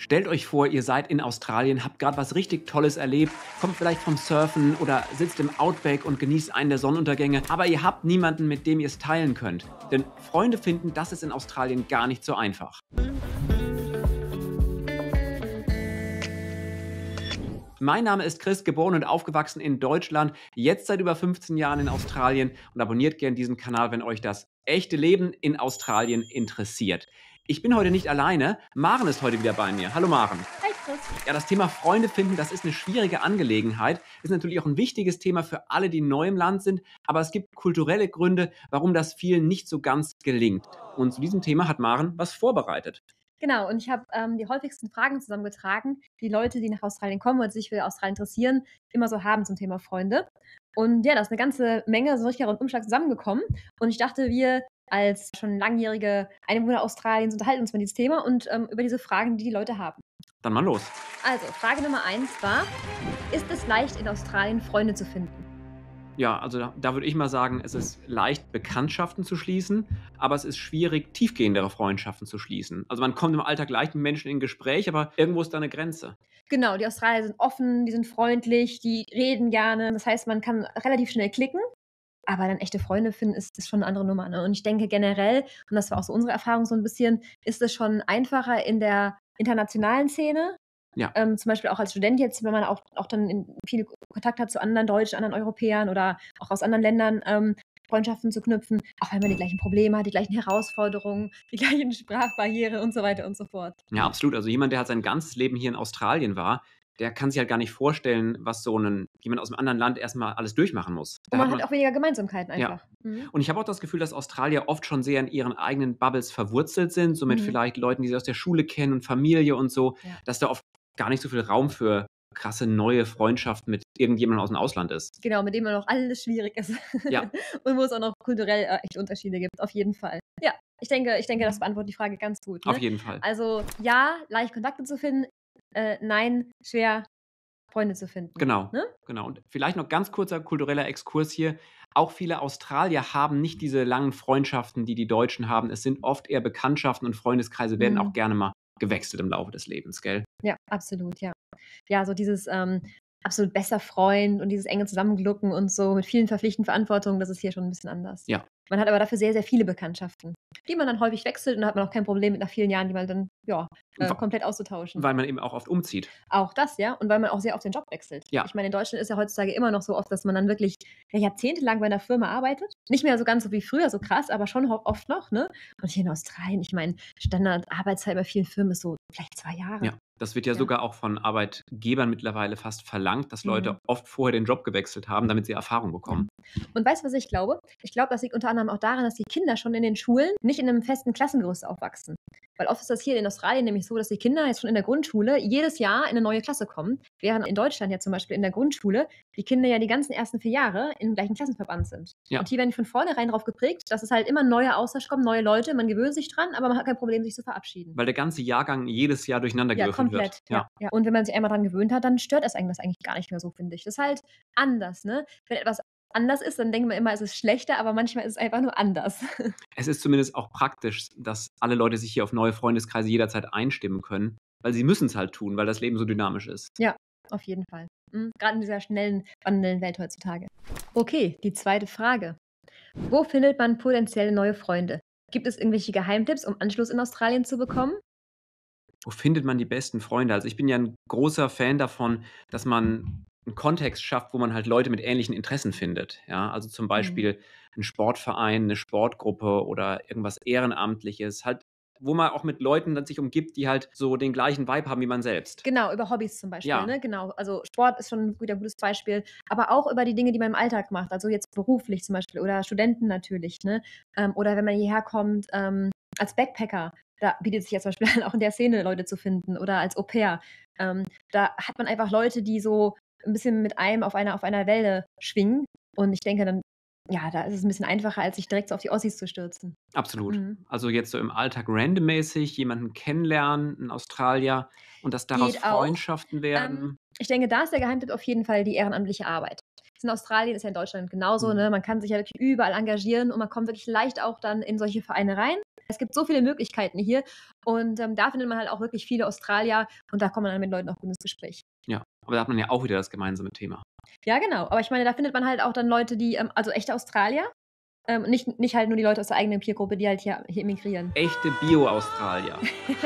Stellt euch vor, ihr seid in Australien, habt gerade was richtig Tolles erlebt, kommt vielleicht vom Surfen oder sitzt im Outback und genießt einen der Sonnenuntergänge, aber ihr habt niemanden, mit dem ihr es teilen könnt. Denn Freunde finden, das ist in Australien gar nicht so einfach. Mein Name ist Chris, geboren und aufgewachsen in Deutschland, jetzt seit über 15 Jahren in Australien und abonniert gerne diesen Kanal, wenn euch das echte Leben in Australien interessiert. Ich bin heute nicht alleine, Maren ist heute wieder bei mir. Hallo Maren. Hi Chris. Ja, das Thema Freunde finden, das ist eine schwierige Angelegenheit. Ist natürlich auch ein wichtiges Thema für alle, die neu im Land sind, aber es gibt kulturelle Gründe, warum das vielen nicht so ganz gelingt. Und zu diesem Thema hat Maren was vorbereitet. Genau, und ich habe die häufigsten Fragen zusammengetragen, die Leute, die nach Australien kommen oder sich für Australien interessieren, immer so haben zum Thema Freunde. Und ja, da ist eine ganze Menge, so ein richtiger Rundumschlag zusammengekommen. Und ich dachte, wir als schon langjährige Einwohner Australiens unterhalten uns über dieses Thema und über diese Fragen, die die Leute haben. Dann mal los. Also, Frage Nummer 1 war, ist es leicht in Australien Freunde zu finden? Ja, also da würde ich mal sagen, es ist leicht, Bekanntschaften zu schließen, aber es ist schwierig, tiefgehendere Freundschaften zu schließen. Also man kommt im Alltag leicht mit Menschen in Gespräch, aber irgendwo ist da eine Grenze. Genau, die Australier sind offen, die sind freundlich, die reden gerne. Das heißt, man kann relativ schnell klicken. Aber dann echte Freunde finden, ist schon eine andere Nummer. Ne? Und ich denke generell, und das war auch so unsere Erfahrung so ein bisschen, ist es schon einfacher in der internationalen Szene. Ja. Zum Beispiel auch als Student jetzt, wenn man auch dann viel Kontakt hat zu anderen Deutschen, anderen Europäern oder auch aus anderen Ländern, Freundschaften zu knüpfen, auch wenn man die gleichen Probleme hat, die gleichen Herausforderungen, die gleichen Sprachbarrieren und so weiter und so fort. Ja, absolut. Also jemand, der halt sein ganzes Leben hier in Australien war, der kann sich halt gar nicht vorstellen, was jemand aus einem anderen Land erstmal alles durchmachen muss. Und man hat auch weniger Gemeinsamkeiten einfach. Ja. Mhm. Und ich habe auch das Gefühl, dass Australier oft schon sehr in ihren eigenen Bubbles verwurzelt sind, so mit vielleicht Leuten, die sie aus der Schule kennen und Familie und so, dass da oft gar nicht so viel Raum für krasse neue Freundschaften mit irgendjemandem aus dem Ausland ist. Genau, mit dem auch alles schwierig ist. Ja. Und wo es auch noch kulturell echt Unterschiede gibt, auf jeden Fall. Ja, ich denke, das beantwortet die Frage ganz gut. Ne? Auf jeden Fall. Also ja, leicht Kontakte zu finden, nein, schwer Freunde zu finden. Genau, Ne? genau. Und vielleicht noch ganz kurzer kultureller Exkurs hier. Auch viele Australier haben nicht diese langen Freundschaften, die die Deutschen haben. Es sind oft eher Bekanntschaften und Freundeskreise werden auch gerne mal gewechselt im Laufe des Lebens, gell? Ja, absolut, ja. Ja, so dieses absolut bester Freund und dieses enge Zusammenglucken und so mit vielen verpflichtenden Verantwortungen, das ist hier schon ein bisschen anders. Ja. Man hat aber dafür sehr, sehr viele Bekanntschaften, die man dann häufig wechselt und da hat man auch kein Problem mit nach vielen Jahren, die man dann komplett auszutauschen. Weil man eben auch oft umzieht. Auch das, ja. Und weil man auch sehr oft den Job wechselt. Ja. Ich meine, in Deutschland ist ja heutzutage immer noch so oft, dass man dann wirklich jahrzehntelang bei einer Firma arbeitet. Nicht mehr so ganz so wie früher, so krass, aber schon oft noch, ne? Und hier in Australien, ich meine, Standardarbeitszeit bei vielen Firmen ist so vielleicht 2 Jahre. Ja. Das wird ja sogar auch von Arbeitgebern mittlerweile fast verlangt, dass Leute oft vorher den Job gewechselt haben, damit sie Erfahrung bekommen. Und weißt du, was ich glaube? Ich glaube, das liegt unter anderem auch daran, dass die Kinder schon in den Schulen nicht in einem festen Klassengerüst aufwachsen. Weil oft ist das hier in Australien nämlich so, dass die Kinder jetzt schon in der Grundschule jedes Jahr in eine neue Klasse kommen, während in Deutschland ja zum Beispiel in der Grundschule die Kinder ja die ganzen ersten 4 Jahre im gleichen Klassenverband sind. Ja. Und hier werden die von vornherein darauf geprägt, dass es halt immer ein neuer Austausch kommt, neue Leute, man gewöhnt sich dran, aber man hat kein Problem, sich zu verabschieden. Weil der ganze Jahrgang jedes Jahr durcheinander gewürfelt wird. Ja. Und wenn man sich einmal dran gewöhnt hat, dann stört es das eigentlich gar nicht mehr so, finde ich. Das ist halt anders, ne? Wenn etwas anders ist, dann denkt man immer, es ist schlechter, aber manchmal ist es einfach nur anders. Es ist zumindest auch praktisch, dass alle Leute sich hier auf neue Freundeskreise jederzeit einstimmen können, weil sie müssen es halt tun, weil das Leben so dynamisch ist. Ja, auf jeden Fall. Gerade in dieser schnellen, wandelnden Welt heutzutage. Okay, die zweite Frage. Wo findet man potenzielle neue Freunde? Gibt es irgendwelche Geheimtipps, um Anschluss in Australien zu bekommen? Wo findet man die besten Freunde? Also ich bin ja ein großer Fan davon, dass man einen Kontext schafft, wo man halt Leute mit ähnlichen Interessen findet. Ja, also zum Beispiel ein Sportverein, eine Sportgruppe oder irgendwas Ehrenamtliches, halt, wo man auch mit Leuten dann sich umgibt, die halt so den gleichen Vibe haben wie man selbst. Genau, über Hobbys zum Beispiel, Ja. ne? Genau. Also Sport ist schon ein gutes Beispiel, aber auch über die Dinge, die man im Alltag macht, also jetzt beruflich zum Beispiel oder Studenten natürlich, ne? Oder wenn man hierher kommt, als Backpacker, da bietet sich ja zum Beispiel auch in der Szene Leute zu finden oder als Au-pair. Da hat man einfach Leute, die so ein bisschen mit einem auf einer Welle schwingen und ich denke dann, ja, da ist es ein bisschen einfacher, als sich direkt so auf die Ossis zu stürzen. Absolut. Also jetzt so im Alltag randommäßig jemanden kennenlernen, 'n Australier, und dass daraus Geht auch. Freundschaften werden. Ich denke, da ist der Geheimtipp auf jeden Fall die ehrenamtliche Arbeit. Das in Australien ist ja in Deutschland genauso, ne? Man kann sich ja wirklich überall engagieren und man kommt wirklich leicht auch dann in solche Vereine rein. Es gibt so viele Möglichkeiten hier und da findet man halt auch wirklich viele Australier und da kommt man dann mit Leuten auch gut ins Gespräch. Ja, aber da hat man ja auch wieder das gemeinsame Thema. Ja, genau. Aber ich meine, da findet man halt auch dann Leute, die, also echte Australier, nicht halt nur die Leute aus der eigenen Peergruppe, die halt hier emigrieren. Echte Bio-Australier.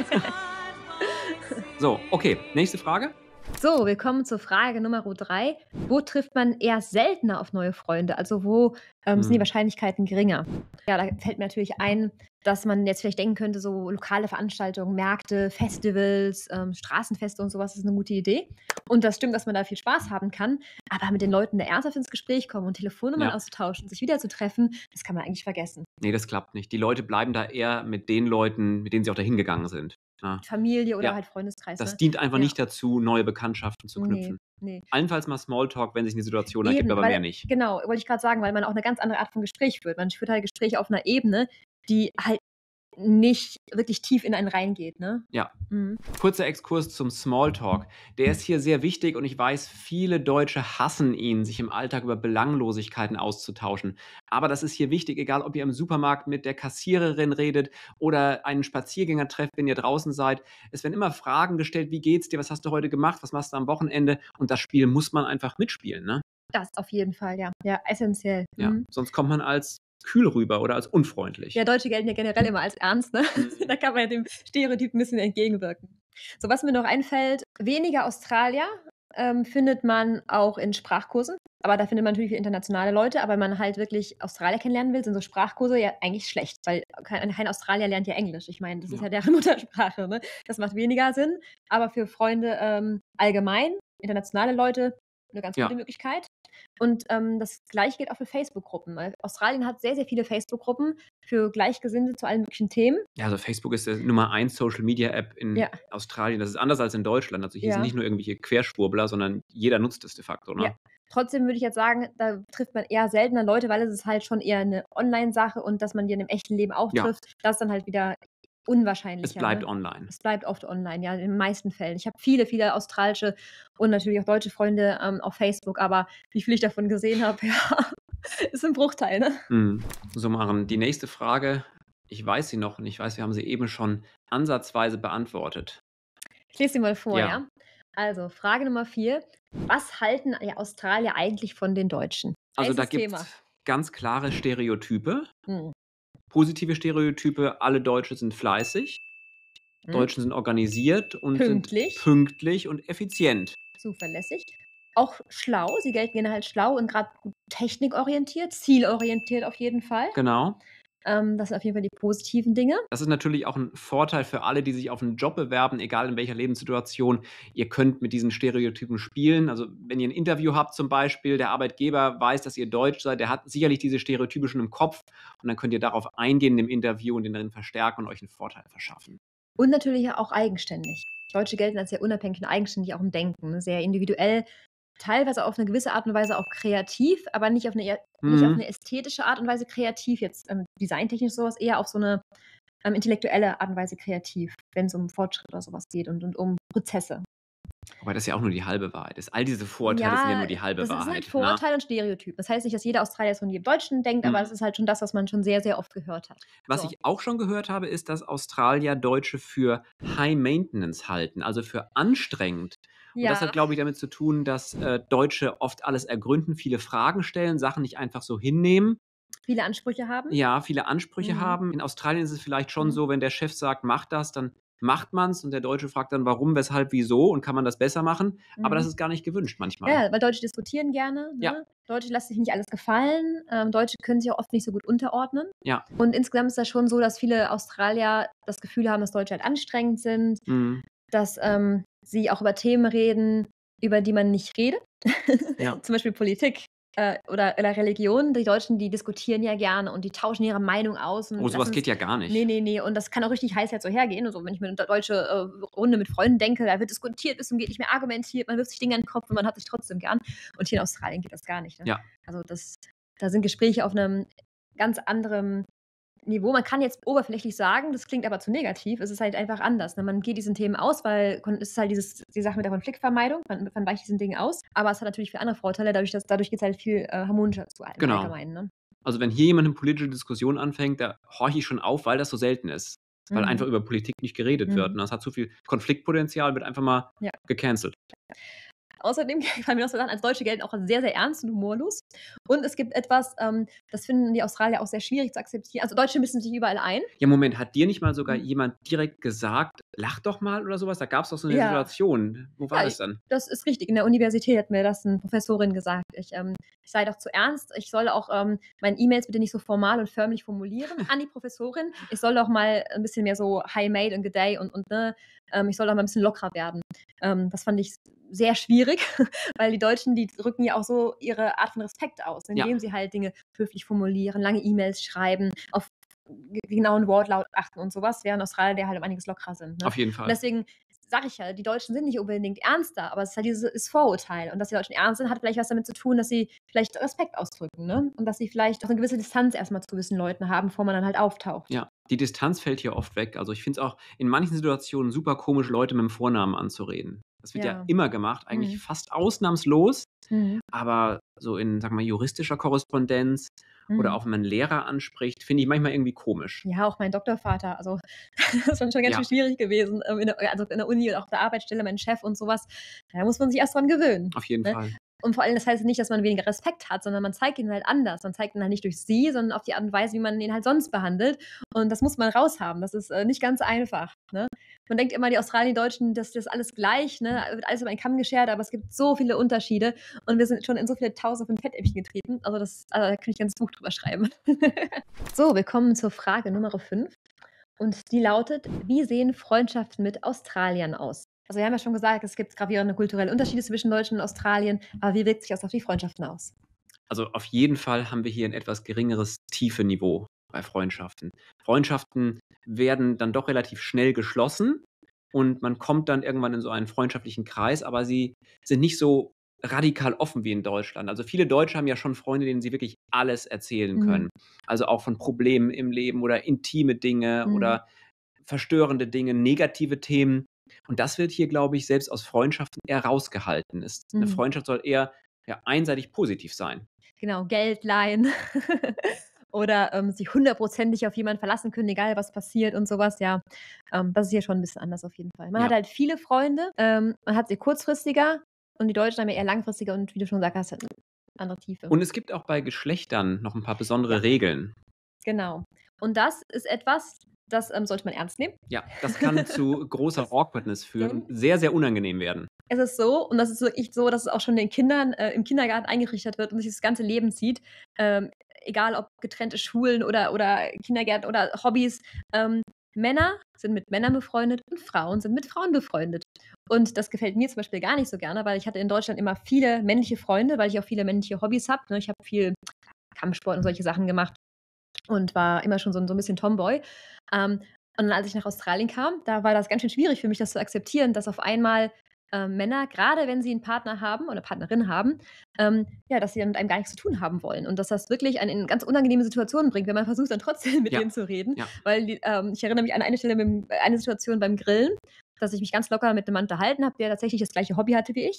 So, okay, nächste Frage. So, wir kommen zur Frage Nummer 3. Wo trifft man eher seltener auf neue Freunde? Also wo sind die Wahrscheinlichkeiten geringer? Ja, da fällt mir natürlich ein, dass man jetzt vielleicht denken könnte, so lokale Veranstaltungen, Märkte, Festivals, Straßenfeste und sowas ist eine gute Idee. Und das stimmt, dass man da viel Spaß haben kann. Aber mit den Leuten da ernsthaft ins Gespräch kommen und Telefonnummern Ja. auszutauschen, sich wieder zu treffen, das kann man eigentlich vergessen. Nee, das klappt nicht. Die Leute bleiben da eher mit den Leuten, mit denen sie auch dahin gegangen sind. Ja. Familie oder Ja. halt Freundeskreis. Das Ne? dient einfach Ja. nicht dazu, neue Bekanntschaften zu knüpfen. Nee. Allenfalls mal Smalltalk, wenn sich eine Situation ergibt, aber weil, mehr nicht. Genau, wollte ich gerade sagen, weil man auch eine ganz andere Art von Gespräch führt. Man führt halt Gespräche auf einer Ebene, die halt nicht wirklich tief in einen reingeht, ne? Ja. Mhm. Kurzer Exkurs zum Smalltalk. Der ist hier sehr wichtig und ich weiß, viele Deutsche hassen ihn, sich im Alltag über Belanglosigkeiten auszutauschen. Aber das ist hier wichtig, egal ob ihr im Supermarkt mit der Kassiererin redet oder einen Spaziergänger trefft, wenn ihr draußen seid. Es werden immer Fragen gestellt, wie geht's dir, was hast du heute gemacht, was machst du am Wochenende? Und das Spiel muss man einfach mitspielen, ne? Das auf jeden Fall, ja. Ja, essentiell. Ja. Mhm. Sonst kommt man als kühl rüber oder als unfreundlich. Ja, Deutsche gelten ja generell immer als ernst, ne? Da kann man ja dem Stereotyp ein bisschen entgegenwirken. So, was mir noch einfällt, weniger Australier findet man auch in Sprachkursen. Aber da findet man natürlich viele internationale Leute. Aber wenn man halt wirklich Australier kennenlernen will, sind so Sprachkurse ja eigentlich schlecht. Weil kein Australier lernt ja Englisch. Ich meine, das ist ja deren Muttersprache. Ne? Das macht weniger Sinn. Aber für Freunde allgemein, internationale Leute, eine ganz gute Möglichkeit. Und das Gleiche gilt auch für Facebook-Gruppen. Australien hat sehr, sehr viele Facebook-Gruppen für Gleichgesinnte zu allen möglichen Themen. Ja, also Facebook ist die Nummer 1 Social-Media-App in Australien. Das ist anders als in Deutschland. Also hier sind nicht nur irgendwelche Querschwurbler, sondern jeder nutzt es de facto. Ne? Ja. Trotzdem würde ich jetzt sagen, da trifft man eher seltener Leute, weil es ist halt schon eher eine Online-Sache und dass man die in dem echten Leben auch trifft, das ist dann halt wieder unwahrscheinlicher. Es bleibt online. Es bleibt oft online, ja, in den meisten Fällen. Ich habe viele, viele australische und natürlich auch deutsche Freunde auf Facebook, aber wie viel ich davon gesehen habe, ja, ist ein Bruchteil, ne? So, Maren, die nächste Frage, ich weiß sie noch und ich weiß, wir haben sie eben schon ansatzweise beantwortet. Ich lese sie mal vor, ja? Also, Frage Nummer 4. Was halten Australier eigentlich von den Deutschen? Also da gibt es ganz klare Stereotype. Hm. Positive Stereotype, alle Deutsche sind fleißig, Deutschen sind organisiert und sind pünktlich und effizient. Zuverlässig. Auch schlau, sie gelten generell als schlau und gerade technikorientiert, zielorientiert auf jeden Fall. Genau. Das sind auf jeden Fall die positiven Dinge. Das ist natürlich auch ein Vorteil für alle, die sich auf einen Job bewerben, egal in welcher Lebenssituation. Ihr könnt mit diesen Stereotypen spielen. Also wenn ihr ein Interview habt zum Beispiel, der Arbeitgeber weiß, dass ihr Deutsch seid, der hat sicherlich diese Stereotype schon im Kopf und dann könnt ihr darauf eingehen im Interview und den darin verstärken und euch einen Vorteil verschaffen. Und natürlich auch eigenständig. Deutsche gelten als sehr unabhängig und eigenständig auch im Denken, sehr individuell, teilweise auf eine gewisse Art und Weise auch kreativ, aber nicht auf eine ästhetische Art und Weise kreativ, jetzt designtechnisch sowas, eher auf so eine intellektuelle Art und Weise kreativ, wenn es um Fortschritt oder sowas geht und um Prozesse. Wobei das ja auch nur die halbe Wahrheit ist. All diese Vorteile sind ja nur die halbe Wahrheit. Das ist halt Vorurteil und Stereotyp. Das heißt nicht, dass jeder Australier so wie im Deutschen denkt, aber es ist halt schon das, was man schon sehr, sehr oft gehört hat. Was ich auch schon gehört habe, ist, dass Australier Deutsche für High Maintenance halten, also für anstrengend. Und das hat, glaube ich, damit zu tun, dass Deutsche oft alles ergründen, viele Fragen stellen, Sachen nicht einfach so hinnehmen. Viele Ansprüche haben? Ja, viele Ansprüche haben. In Australien ist es vielleicht schon so, wenn der Chef sagt, mach das, dann macht man es und der Deutsche fragt dann, warum, weshalb, wieso und kann man das besser machen. Aber das ist gar nicht gewünscht manchmal. Ja, weil Deutsche diskutieren gerne. Ne? Ja. Deutsche lassen sich nicht alles gefallen. Deutsche können sich auch oft nicht so gut unterordnen. Ja. Und insgesamt ist das schon so, dass viele Australier das Gefühl haben, dass Deutsche halt anstrengend sind, dass sie auch über Themen reden, über die man nicht redet. Ja. Zum Beispiel Politik. Oder Religion, die Deutschen, die diskutieren ja gerne und die tauschen ihre Meinung aus. Und sowas geht ja gar nicht. Nee. Und das kann auch richtig heiß jetzt so hergehen. Also, wenn ich mir eine deutsche Runde mit Freunden denke, da wird diskutiert, bis zum geht nicht mehr argumentiert, man wirft sich Dinge in den Kopf und man hat sich trotzdem gern. Und hier in Australien geht das gar nicht. Ne? Ja. Also da sind Gespräche auf einem ganz anderen Niveau. Man kann jetzt oberflächlich sagen, das klingt aber zu negativ. Es ist halt einfach anders. Ne? Man geht diesen Themen aus, weil es ist halt die Sache mit der Konfliktvermeidung. Man weicht diesen Dingen aus. Aber es hat natürlich viele andere Vorteile. Dadurch geht es halt viel harmonischer zu allem Allgemeinen. Ne? Also wenn hier jemand eine politische Diskussion anfängt, da horche ich schon auf, weil das so selten ist. Weil einfach über Politik nicht geredet wird. Und das hat so viel Konfliktpotenzial, wird einfach mal Ja. gecancelt. Außerdem fallen mir noch so Sachen, als Deutsche gelten auch als sehr, sehr ernst und humorlos. Und es gibt etwas, das finden die Australier auch sehr schwierig zu akzeptieren. Also Deutsche mischen sich überall ein. Ja, Moment, hat dir nicht mal sogar jemand direkt gesagt, lach doch mal oder sowas? Da gab es doch so eine Ja. Situation. Wo war das dann? Das ist richtig. In der Universität hat mir das eine Professorin gesagt. Ich sei doch zu ernst. Ich soll auch meine E-Mails bitte nicht so formal und förmlich formulieren an die Professorin. Ich soll doch mal ein bisschen mehr so Hi Mate und Good Day und ne, ich soll doch mal ein bisschen lockerer werden. Das fand ich sehr schwierig, weil die Deutschen, die drücken ja auch so ihre Art von Respekt aus, indem sie halt Dinge höflich formulieren, lange E-Mails schreiben, auf genauen Wortlaut achten und sowas, während Australier der halt um einiges lockerer sind. Ne? Auf jeden Fall. Und deswegen sage ich ja, die Deutschen sind nicht unbedingt ernster, aber es ist halt dieses Vorurteil. Und dass die Deutschen ernst sind, hat vielleicht was damit zu tun, dass sie vielleicht Respekt ausdrücken, ne? Und dass sie vielleicht auch eine gewisse Distanz erstmal zu gewissen Leuten haben, bevor man dann halt auftaucht. Ja, die Distanz fällt hier oft weg. Also ich finde es auch in manchen Situationen super komisch, Leute mit dem Vornamen anzureden. Das wird ja immer gemacht, eigentlich fast ausnahmslos. Aber so in, sagen wir mal, juristischer Korrespondenz oder auch wenn man einen Lehrer anspricht, finde ich manchmal irgendwie komisch. Ja, auch mein Doktorvater, also das ist schon ganz schön schwierig gewesen, in der Uni oder auch auf der Arbeitsstelle, mein Chef und sowas. Da muss man sich erst dran gewöhnen. Auf jeden Fall. Und vor allem, das heißt nicht, dass man weniger Respekt hat, sondern man zeigt ihn halt anders. Man zeigt ihn halt nicht durch sie, sondern auf die Art und Weise, wie man ihn halt sonst behandelt. Und das muss man raushaben. Das ist nicht ganz einfach. Ne? Man denkt immer, die Australier, die Deutschen, das ist alles gleich, ne? Wird alles über einen Kamm geschert, aber es gibt so viele Unterschiede und wir sind schon in so viele Tausende von Fettäppchen getreten. Also da könnte ich ein ganzes Buch drüber schreiben. So, wir kommen zur Frage Nummer 5. Und die lautet: Wie sehen Freundschaften mit Australiern aus? Also wir haben ja schon gesagt, es gibt gravierende kulturelle Unterschiede zwischen Deutschland und Australien, aber wie wirkt sich das auf die Freundschaften aus? Also auf jeden Fall haben wir hier ein etwas geringeres Tiefeniveau bei Freundschaften. Freundschaften werden dann doch relativ schnell geschlossen und man kommt dann irgendwann in so einen freundschaftlichen Kreis, aber sie sind nicht so radikal offen wie in Deutschland. Also viele Deutsche haben ja schon Freunde, denen sie wirklich alles erzählen können. Also auch von Problemen im Leben oder intime Dinge oder verstörende Dinge, negative Themen. Und das wird hier, glaube ich, selbst aus Freundschaften eher rausgehalten. Eine Freundschaft soll eher einseitig positiv sein. Genau, Geld leihen oder sich hundertprozentig auf jemanden verlassen können, egal was passiert und sowas. Ja, das ist hier schon ein bisschen anders auf jeden Fall. Man hat halt viele Freunde, man hat sie kurzfristiger und die Deutschen haben ja eher langfristiger und wie du schon gesagt hast, halt eine andere Tiefe. Und es gibt auch bei Geschlechtern noch ein paar besondere Regeln. Genau. Und das ist etwas, das sollte man ernst nehmen. Ja, das kann zu großer Awkwardness führen und sehr, sehr unangenehm werden. Es ist so, und das ist wirklich so, dass es auch schon den Kindern im Kindergarten eingerichtet wird und sich das ganze Leben zieht. Egal ob getrennte Schulen oder Kindergärten oder Hobbys. Männer sind mit Männern befreundet und Frauen sind mit Frauen befreundet. Und das gefällt mir zum Beispiel gar nicht so gerne, weil ich hatte in Deutschland immer viele männliche Freunde, weil ich auch viele männliche Hobbys habe. Ne? Ich habe viel Kampfsport und solche Sachen gemacht und war immer schon so ein bisschen Tomboy. Und dann, als ich nach Australien kam, da war das ganz schön schwierig für mich, das zu akzeptieren, dass auf einmal Männer, gerade wenn sie einen Partner haben oder Partnerin haben, dass sie dann mit einem gar nichts zu tun haben wollen. Und dass das wirklich einen in ganz unangenehme Situationen bringt, wenn man versucht, dann trotzdem mit denen zu reden. Ja. Weil ich erinnere mich an eine Stelle, eine Situation beim Grillen, dass ich mich ganz locker mit einem Mann unterhalten habe, der tatsächlich das gleiche Hobby hatte wie ich.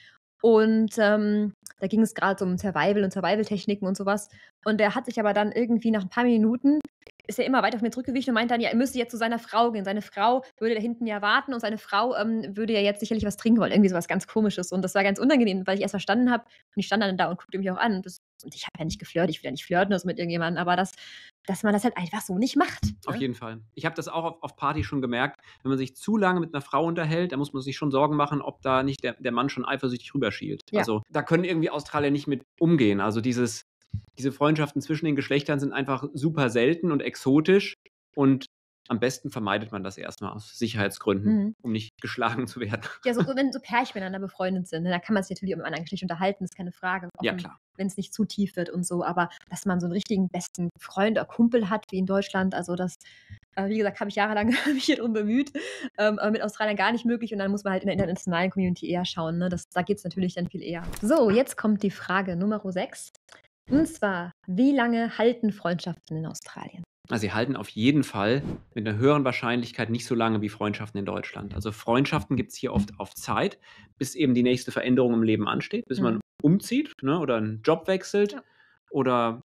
Und da ging es gerade um Survival und Survival-Techniken und sowas. Und der hat sich aber dann irgendwie nach ein paar Minuten ist er immer weiter auf mir zurückgewichen und meinte dann, ja, er müsste jetzt zu seiner Frau gehen. Seine Frau würde da hinten ja warten und seine Frau würde ja jetzt sicherlich was trinken wollen. Irgendwie sowas ganz Komisches. Und das war ganz unangenehm, weil ich erst verstanden habe. Und ich stand dann da und guckte mich auch an. Und ich habe ja nicht geflirtet, ich will ja nicht flirten also mit irgendjemandem, aber dass man das halt einfach so nicht macht. Auf jeden Fall. Ich habe das auch auf Party schon gemerkt. Wenn man sich zu lange mit einer Frau unterhält, dann muss man sich schon Sorgen machen, ob da nicht der Mann schon eifersüchtig rüberschielt. Ja. Also da können irgendwie Australier nicht mit umgehen. Also diese Freundschaften zwischen den Geschlechtern sind einfach super selten und exotisch und am besten vermeidet man das erstmal aus Sicherheitsgründen, um nicht geschlagen zu werden. Ja, wenn so Pärchen miteinander befreundet sind, da kann man sich natürlich um ein anderes Geschlecht unterhalten, ist keine Frage. Ja, klar. Wenn es nicht zu tief wird und so, aber dass man so einen richtigen besten Freund oder Kumpel hat, wie in Deutschland, also das, wie gesagt, habe ich jahrelang mich hier drum bemüht, aber mit Australien gar nicht möglich und dann muss man halt in der internationalen Community eher schauen, ne? Da geht es natürlich dann viel eher. So, jetzt kommt die Frage Nummer 6. Und zwar, wie lange halten Freundschaften in Australien? Also sie halten auf jeden Fall mit einer höheren Wahrscheinlichkeit nicht so lange wie Freundschaften in Deutschland. Also Freundschaften gibt es hier oft auf Zeit, bis eben die nächste Veränderung im Leben ansteht, bis man umzieht, ne, oder einen Job wechselt oder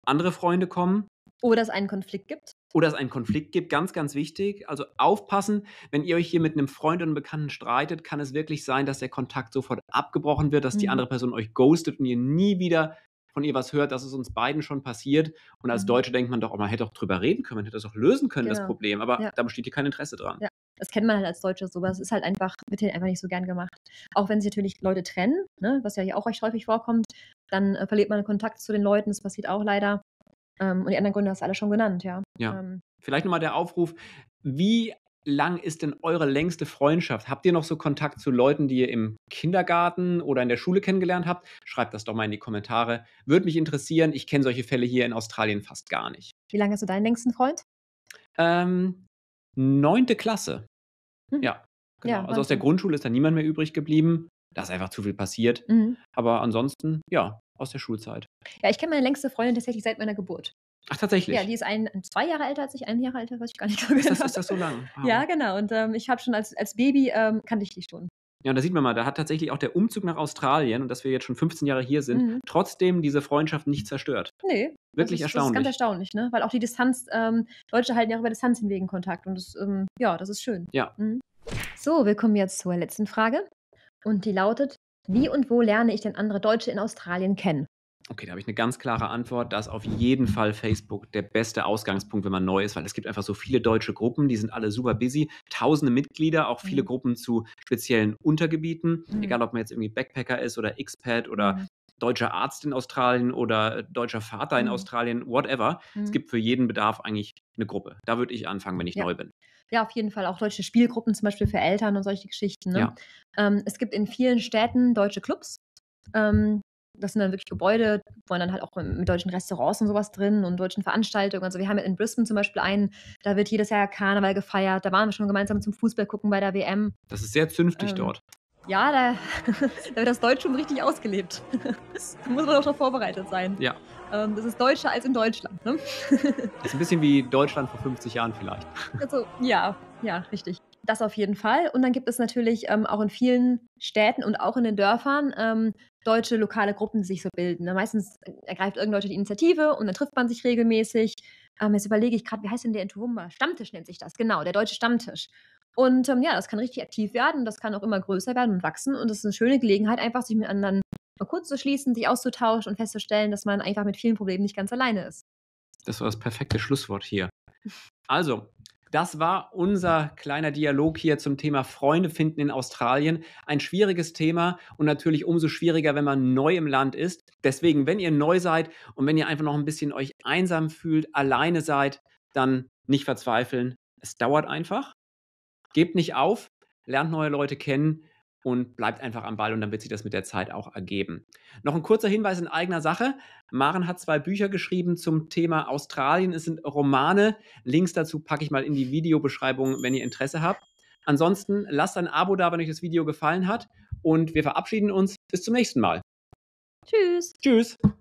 andere Freunde kommen Oder es einen Konflikt gibt. oder es einen Konflikt gibt. Ganz, ganz wichtig. Also aufpassen, wenn ihr euch hier mit einem Freund oder einem Bekannten streitet, kann es wirklich sein, dass der Kontakt sofort abgebrochen wird, dass die andere Person euch ghostet und ihr nie wieder von ihr was hört. Das ist uns beiden schon passiert. Und als Deutsche denkt man doch, oh, man hätte doch drüber reden können, man hätte das auch lösen können, das Genau. Problem. Aber Ja. da besteht hier kein Interesse dran. Ja. Das kennt man halt als Deutsche so, aber es ist halt wird halt einfach nicht so gern gemacht. Auch wenn sich natürlich Leute trennen, ne, was ja hier auch recht häufig vorkommt, dann verliert man Kontakt zu den Leuten, das passiert auch leider. Und die anderen Gründe hast du alle schon genannt, ja. Ja. Vielleicht nochmal der Aufruf, wie lang ist denn eure längste Freundschaft? Habt ihr noch so Kontakt zu Leuten, die ihr im Kindergarten oder in der Schule kennengelernt habt? Schreibt das doch mal in die Kommentare. Würde mich interessieren. Ich kenne solche Fälle hier in Australien fast gar nicht. Wie lange hast du deinen längsten Freund? 9. Klasse. Mhm. Ja, genau. Ja, Also aus der Wahnsinn. Grundschule ist da niemand mehr übrig geblieben. Da ist einfach zu viel passiert. Mhm. Aber ansonsten, ja, aus der Schulzeit. Ja, ich kenne meine längste Freundin tatsächlich seit meiner Geburt. Ach, tatsächlich? Ja, die ist 2 Jahre älter als ich, 1 Jahr älter, weiß ich gar nicht genau. Ist das so lang? Wow. Ja, genau. Und ich habe schon als Baby kannte ich die schon. Ja, und da sieht man mal, da hat tatsächlich auch der Umzug nach Australien und dass wir jetzt schon 15 Jahre hier sind, trotzdem diese Freundschaft nicht zerstört. Ne, Wirklich das ist erstaunlich. ganz erstaunlich, ne? Weil auch die Distanz Deutsche halten ja auch über Distanz hinweg Kontakt und das, ja, das ist schön. Ja. So, wir kommen jetzt zur letzten Frage und die lautet: Wie und wo lerne ich denn andere Deutsche in Australien kennen? Okay, da habe ich eine ganz klare Antwort. Da ist auf jeden Fall Facebook der beste Ausgangspunkt, wenn man neu ist, weil es gibt einfach so viele deutsche Gruppen, die sind alle super busy. Tausende Mitglieder, auch viele Gruppen zu speziellen Untergebieten. Egal, ob man jetzt irgendwie Backpacker ist oder Expat oder deutscher Arzt in Australien oder deutscher Vater in Australien, whatever. Es gibt für jeden Bedarf eigentlich eine Gruppe. Da würde ich anfangen, wenn ich neu bin. Ja, auf jeden Fall auch deutsche Spielgruppen, zum Beispiel für Eltern und solche Geschichten, ne? Ja. Es gibt in vielen Städten deutsche Clubs. Das sind dann wirklich Gebäude, wo man dann halt auch mit deutschen Restaurants und sowas drin und deutschen Veranstaltungen. Also, wir haben ja in Brisbane zum Beispiel einen, da wird jedes Jahr Karneval gefeiert. Da waren wir schon gemeinsam zum Fußball gucken bei der WM. Das ist sehr zünftig dort. Ja, da wird das Deutschtum richtig ausgelebt. Da muss man auch drauf vorbereitet sein. Ja. Das ist deutscher als in Deutschland, ne? Das ist ein bisschen wie Deutschland vor 50 Jahren vielleicht. Also, ja, richtig. Das auf jeden Fall. Und dann gibt es natürlich auch in vielen Städten und auch in den Dörfern deutsche lokale Gruppen, die sich so bilden. Meistens ergreift irgendein Deutsche die Initiative und dann trifft man sich regelmäßig. Jetzt überlege ich gerade, wie heißt denn der in Toowoomba? Stammtisch nennt sich das, genau, der deutsche Stammtisch. Und ja, das kann richtig aktiv werden, das kann auch immer größer werden und wachsen. Und das ist eine schöne Gelegenheit, einfach sich mit anderen mal kurz zu schließen, sich auszutauschen und festzustellen, dass man einfach mit vielen Problemen nicht ganz alleine ist. Das war das perfekte Schlusswort hier. Also, das war unser kleiner Dialog hier zum Thema Freunde finden in Australien. Ein schwieriges Thema und natürlich umso schwieriger, wenn man neu im Land ist. Deswegen, wenn ihr neu seid und wenn ihr einfach noch ein bisschen euch einsam fühlt, alleine seid, dann nicht verzweifeln. Es dauert einfach. Gebt nicht auf, lernt neue Leute kennen und bleibt einfach am Ball und dann wird sich das mit der Zeit auch ergeben. Noch ein kurzer Hinweis in eigener Sache. Maren hat 2 Bücher geschrieben zum Thema Australien. Es sind Romane. Links dazu packe ich mal in die Videobeschreibung, wenn ihr Interesse habt. Ansonsten lasst ein Abo da, wenn euch das Video gefallen hat und wir verabschieden uns. Bis zum nächsten Mal. Tschüss. Tschüss.